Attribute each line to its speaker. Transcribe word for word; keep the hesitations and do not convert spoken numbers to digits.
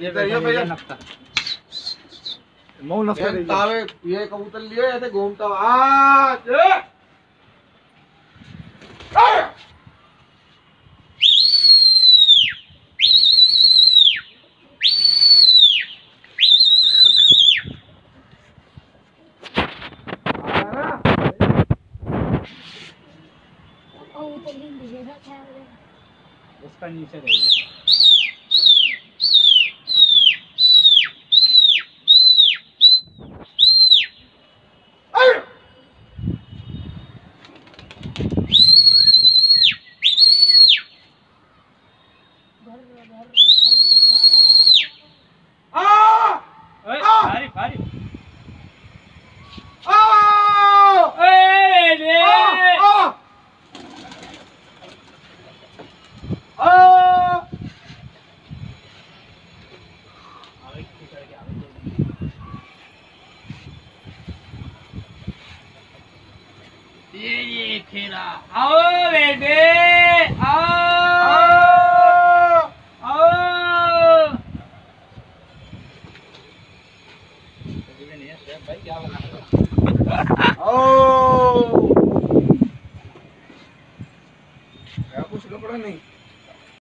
Speaker 1: ये भैया नक्का मऊ नक्का दे
Speaker 2: तावे ये कबूतर लियो ऐसे घूमता आ ये
Speaker 1: उसका नीचे रहिए ये ये खेला आओ बेटे आओ।